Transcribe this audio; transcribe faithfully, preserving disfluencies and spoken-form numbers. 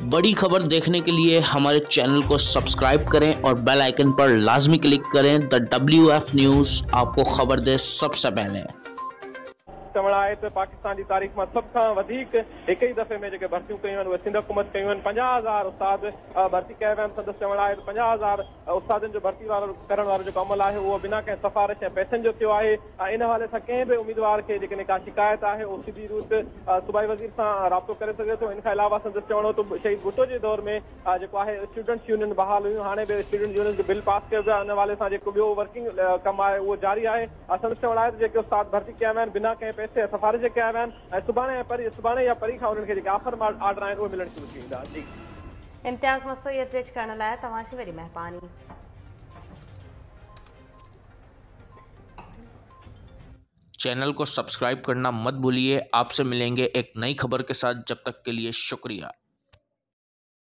बड़ी खबर देखने के लिए हमारे चैनल को सब्सक्राइब करें और बेल आइकन पर लाजमी क्लिक करें। द डब्ल्यू एफ न्यूज़ आपको खबर दे सबसे पहले। चवण आहे त पाकिस्तान की तारीख़ में सब खां वधीक एक ही दफ़े में जो भर्तियों कयूं आहिनि उहे सिंध हुकूमत कयूं आहिनि। पंजाह हज़ार उस्ताद भर्ती कया विया आहिनि। संदसि चवण आहे त पंजाह हज़ार उस्तादनि जो भर्ती वारो करण वारो जेको अमल आहे उहो बिना कंहिं सिफारिश ऐं पैसनि जो थियो आहे। इन हवाले सां कंहिं बि उम्मीदवार खे जेकॾहिं का शिकायत आहे उहो सिधी रूट सूबाई वज़ीर सां राब्तो करे सघे थो। इन खां अलावा संदसि चवण हो त शहीद भुट्टो जे दौर में जेको आहे स्टूडेंट्स यूनियन बहाल हुयूं, हाणे बि स्टूडेंट यूनियन जो बिल पास कयो वियो आहे। इन हवाले सां जेको ॿियो वर्किंग कमु आहे उहो जारी आहे। संदसि चवण आहे त जेके उस्ताद भर्ती कया विया आहिनि बिना कंहिं पैसे ऐं सिफारिश जे कया विया आहिनि ऐं सुभाणे ऐं परी सुभाणे या परी खां उन्हनि खे जेके ऑफर ऑर्डर आहिनि उहे मिलण शुरू थी वेंदा। जी इम्तियाज़ मस्तोई अपडेट करण लाइ तव्हांजी वरी महिरबानी। चैनल को सब्सक्राइब करना मत भूलिए। आपसे मिलेंगे एक नई खबर के साथ। जब तक के लिए शुक्रिया।